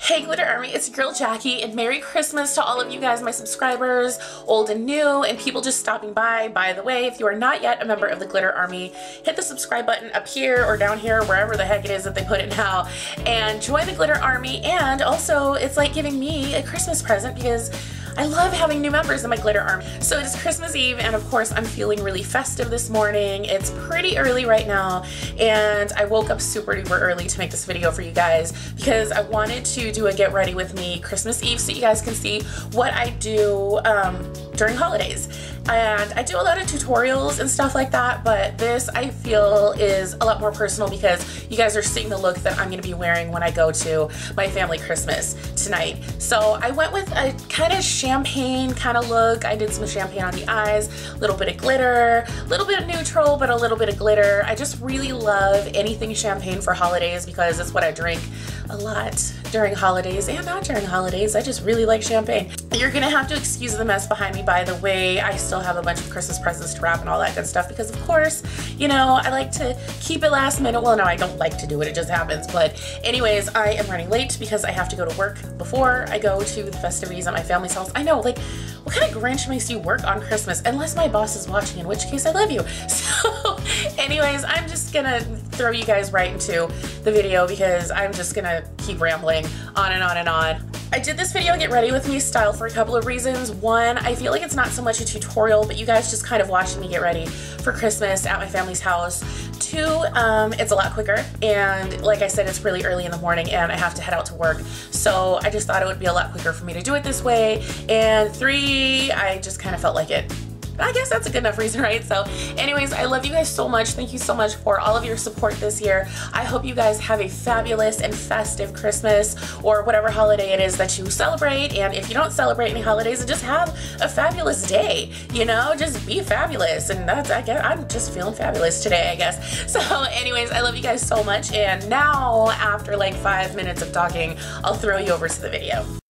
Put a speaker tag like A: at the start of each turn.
A: Hey Glitter Army, it's your girl Jackie, and Merry Christmas to all of you guys, my subscribers, old and new, and people just stopping by. By the way, if you are not yet a member of the Glitter Army, hit the subscribe button up here or down here, wherever the heck it is that they put it now, and join the Glitter Army. And also, it's like giving me a Christmas present because I love having new members in my Glitter Army. So it is Christmas Eve, and of course I'm feeling really festive this morning. It's pretty early right now, and I woke up super duper early to make this video for you guys because I wanted to do a get ready with me Christmas Eve so you guys can see what I do during holidays. And I do a lot of tutorials and stuff like that, but this I feel is a lot more personal because you guys are seeing the look that I'm going to be wearing when I go to my family Christmas tonight. So I went with a kind of champagne kind of look. I did some champagne on the eyes, a little bit of glitter, a little bit of neutral, but a little bit of glitter. I just really love anything champagne for holidays because it's what I drink a lot during holidays and not during holidays. I just really like champagne. You're gonna have to excuse the mess behind me, by the way. I still have a bunch of Christmas presents to wrap and all that good stuff because of course, you know, I like to keep it last minute. Well, no, I don't like to do it, it just happens. But anyways, I am running late because I have to go to work before I go to the festivities at my family's house. I know, like, what kind of Grinch makes you work on Christmas? Unless my boss is watching, in which case I love you. So anyways, I'm just gonna throw you guys right into the video because I'm just gonna keep rambling on and on and on. I did this video get ready with me style for a couple of reasons. One, I feel like it's not so much a tutorial, but you guys just kind of watching me get ready for Christmas at my family's house. Two, it's a lot quicker, and like I said, it's really early in the morning and I have to head out to work, so I just thought it would be a lot quicker for me to do it this way. And three, I just kind of felt like it. I guess that's a good enough reason, right? So anyways, I love you guys so much. Thank you so much for all of your support this year. I hope you guys have a fabulous and festive Christmas or whatever holiday it is that you celebrate. And if you don't celebrate any holidays, just have a fabulous day, you know, just be fabulous. And that's, I guess, I'm just feeling fabulous today, I guess. So anyways, I love you guys so much. And now after like 5 minutes of talking, I'll throw you over to the video.